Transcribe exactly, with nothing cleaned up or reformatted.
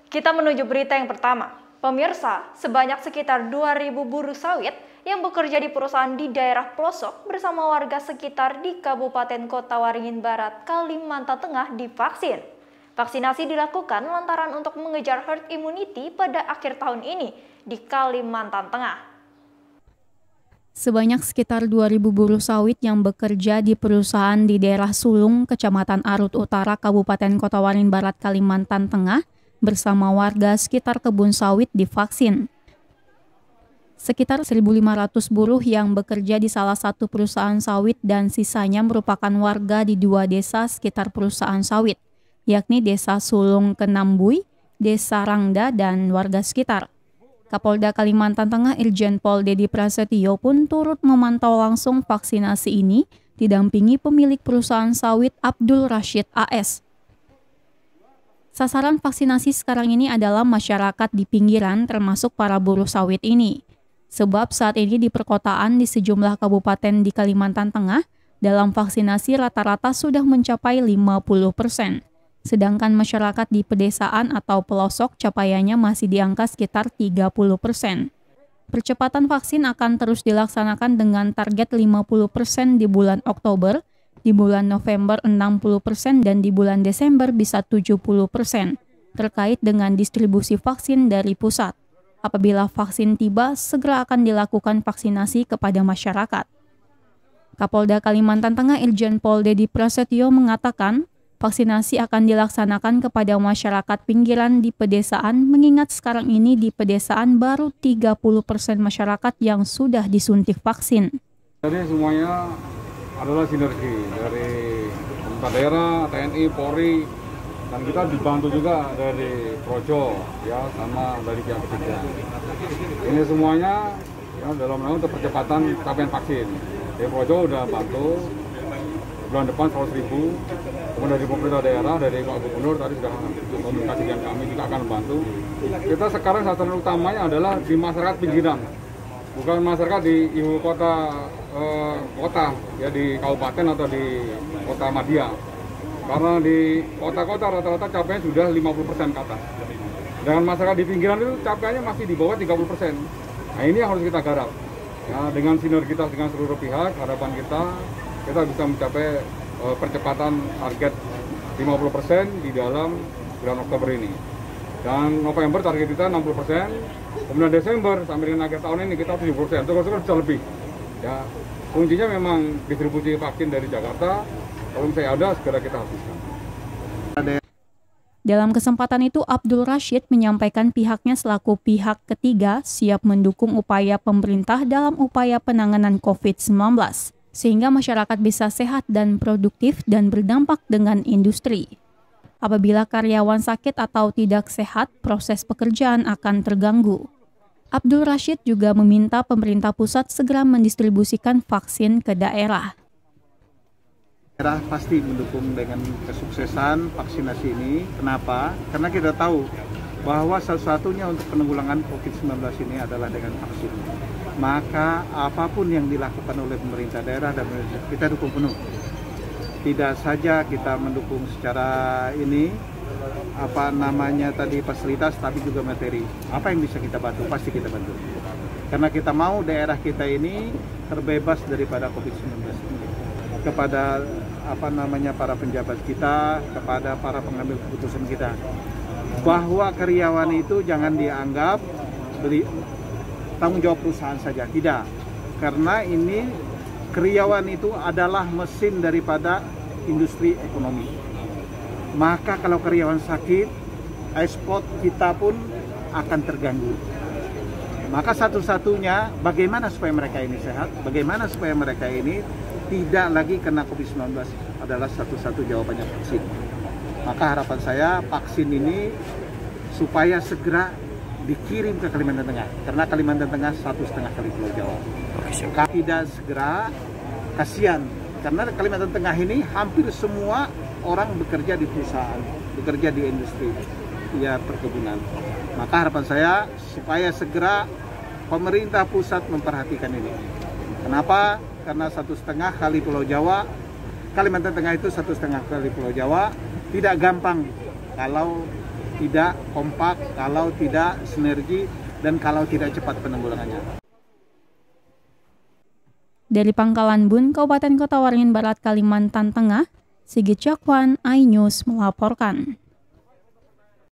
Kita menuju berita yang pertama. Pemirsa, sebanyak sekitar dua ribu buruh sawit yang bekerja di perusahaan di daerah pelosok bersama warga sekitar di Kabupaten Kota Waringin Barat, Kalimantan Tengah divaksin. Vaksinasi dilakukan lantaran untuk mengejar herd immunity pada akhir tahun ini di Kalimantan Tengah. Sebanyak sekitar dua ribu buruh sawit yang bekerja di perusahaan di daerah Sulung, Kecamatan Arut Utara, Kabupaten Kota Waringin Barat, Kalimantan Tengah, bersama warga sekitar kebun sawit divaksin. Sekitar seribu lima ratus buruh yang bekerja di salah satu perusahaan sawit dan sisanya merupakan warga di dua desa sekitar perusahaan sawit, yakni Desa Sulung Kenambui, Desa Rangda, dan warga sekitar. Kapolda Kalimantan Tengah Irjen Pol Dedi Prasetyo pun turut memantau langsung vaksinasi ini, didampingi pemilik perusahaan sawit Abdul Rashid A S. Sasaran vaksinasi sekarang ini adalah masyarakat di pinggiran termasuk para buruh sawit ini. Sebab saat ini di perkotaan di sejumlah kabupaten di Kalimantan Tengah, dalam vaksinasi rata-rata sudah mencapai lima puluh persen. Sedangkan masyarakat di pedesaan atau pelosok capaiannya masih di angka sekitar tiga puluh persen. Percepatan vaksin akan terus dilaksanakan dengan target lima puluh persen di bulan Oktober, di bulan November enam puluh persen, dan di bulan Desember bisa tujuh puluh persen, terkait dengan distribusi vaksin dari pusat. Apabila vaksin tiba, segera akan dilakukan vaksinasi kepada masyarakat. Kapolda Kalimantan Tengah Irjen Pol Dedi Prasetyo mengatakan, vaksinasi akan dilaksanakan kepada masyarakat pinggiran di pedesaan, mengingat sekarang ini di pedesaan baru tiga puluh persen masyarakat yang sudah disuntik vaksin. Jadi semuanya adalah sinergi dari pemerintah daerah, T N I, Polri, dan kita dibantu juga dari Projo, ya, sama dari pihak ketiga. Ini semuanya ya, dalam rangka untuk percepatan capaian vaksin. Dari Projo udah bantu bulan depan seratus ribu, kemudian dari pemerintah daerah, dari Pak Gubernur tadi sudah komunikasi dengan kami juga akan membantu. Kita sekarang sasaran utamanya adalah di masyarakat pinggiran, bukan masyarakat di ibu kota eh, kota ya, di kabupaten atau di kota Madia. Karena di kota-kota rata-rata capaiannya sudah lima puluh persen ke atas. Dengan masyarakat di pinggiran itu capaiannya masih di bawah tiga puluh persen. Nah, ini yang harus kita garap. Ya, dengan sinergitas dengan seluruh pihak, harapan kita kita bisa mencapai uh, percepatan target lima puluh persen di dalam bulan Oktober ini. Dan November target kita enam puluh persen, kemudian Desember sampai dengan akhir tahun ini kita tujuh puluh persen. Itu bisa lebih. Ya, kuncinya memang distribusi vaksin dari Jakarta. Kalau misalnya ada, segera kita habiskan. Dalam kesempatan itu, Abdul Rashid menyampaikan pihaknya selaku pihak ketiga siap mendukung upaya pemerintah dalam upaya penanganan covid sembilan belas, sehingga masyarakat bisa sehat dan produktif dan berdampak dengan industri. Apabila karyawan sakit atau tidak sehat, proses pekerjaan akan terganggu. Abdul Rashid juga meminta pemerintah pusat segera mendistribusikan vaksin ke daerah. Daerah pasti mendukung dengan kesuksesan vaksinasi ini. Kenapa? Karena kita tahu bahwa satu-satunya untuk penanggulangan covid sembilan belas ini adalah dengan vaksin. Maka apapun yang dilakukan oleh pemerintah daerah dan pemerintah, kita dukung penuh. Tidak saja kita mendukung secara ini, apa namanya tadi fasilitas, tapi juga materi. Apa yang bisa kita bantu, pasti kita bantu. Karena kita mau daerah kita ini terbebas daripada covid sembilan belas ini. Kepada apa namanya para penjabat kita, kepada para pengambil keputusan kita, bahwa karyawan itu jangan dianggap beli tanggung jawab perusahaan saja, tidak. Karena ini karyawan itu adalah mesin daripada industri ekonomi. Maka kalau karyawan sakit, ekspor kita pun akan terganggu. Maka satu-satunya bagaimana supaya mereka ini sehat, bagaimana supaya mereka ini tidak lagi kena covid sembilan belas adalah satu-satu jawabannya vaksin. Maka harapan saya vaksin ini supaya segera dikirim ke Kalimantan Tengah, karena Kalimantan Tengah satu setengah kali Pulau Jawa. Kalau tidak segera, kasihan, karena Kalimantan Tengah ini hampir semua orang bekerja di perusahaan, bekerja di industri, ya perkebunan. Maka harapan saya supaya segera pemerintah pusat memperhatikan ini. Kenapa? Karena satu setengah kali Pulau Jawa, Kalimantan Tengah itu satu setengah kali Pulau Jawa, tidak gampang kalau tidak kompak, kalau tidak sinergi, dan kalau tidak cepat penanggulangannya. Dari Pangkalan Bun, Kabupaten Kota Waringin Barat, Kalimantan Tengah, Sigit Cakwan, iNews melaporkan.